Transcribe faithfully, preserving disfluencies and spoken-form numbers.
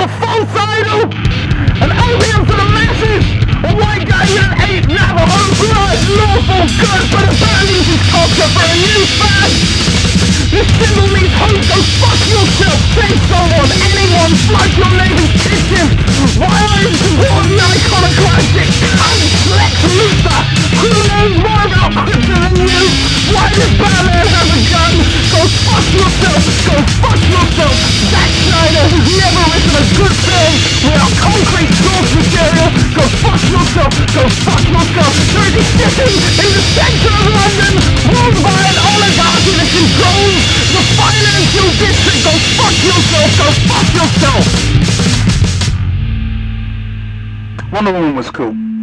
a false idol, an opium for the masses, a white guy with an eight Navajo blood, lawful good, but abandons his culture for a new fad. This symbol means hope, go fuck yourself, save someone, anyone, flood your neighbor's kitchen. Violence support the iconoclastic cunt, Lex Luthor. Who knows more about crypto than you? Why does Batman have a gun? Go fuck yourself, go fuck yourself. Zack Snyder, who's never written a good film without concrete source material. Go fuck yourself, go fuck yourself. There is a city in the centre of London ruled by an oligarchy that controls the financial district. Go fuck yourself, go fuck yourself. Wonder Woman was cool.